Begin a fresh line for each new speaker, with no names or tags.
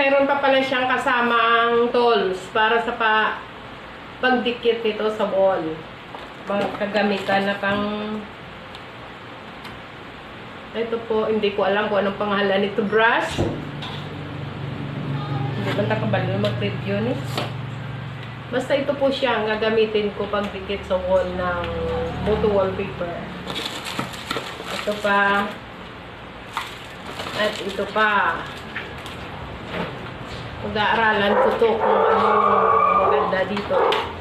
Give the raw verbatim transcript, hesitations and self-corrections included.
mayroon pa pala siyang kasamang tools para sa pa pagdikit nito sa wall. Mga kagamitan na pang ito po, hindi ko alam kung anong pangalan nito, brush. Hindi ba nakabalo mag-review ni? Basta ito po siya ang gagamitin ko pagdikit sa wall ng photo wallpaper. Ito pa. At ito pa. Pag-aaralan ko to kung ano maganda dito.